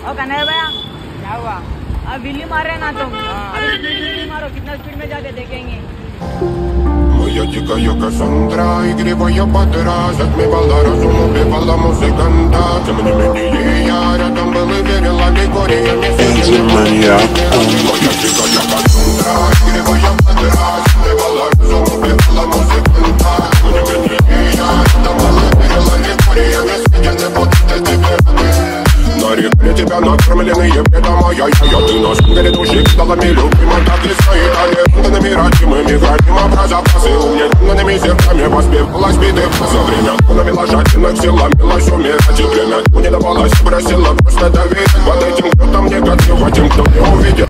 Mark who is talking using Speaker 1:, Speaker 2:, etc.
Speaker 1: और कन्हैया भैया
Speaker 2: क्या हुआ?
Speaker 1: अब विली मार रहे ना तुम। अभी विली मारो, कितना स्पीड में जाके देखेंगे।
Speaker 3: Моя дикая Кассандра, игривая подра, затмевала разум, убивала музыканта. Тем не менее я рядом был и верил аллегориями. Моя дикая Кассандра, игривая подра, затмевала разум, убивала музыканта. Тем не менее я рядом был и верил аллегориями. Съедены будто тебе нарекли тебя накормленные бредом, моя ты на шпингале души видалами любимой, так и стоит аллергенными родимыми храним образопасы, угнетенными зерками воспевалась биты за время навела жадных сил, ломилась умирать и время не давалась, просила просто давить под этим, кто там негатив, а тем, кто не увидел.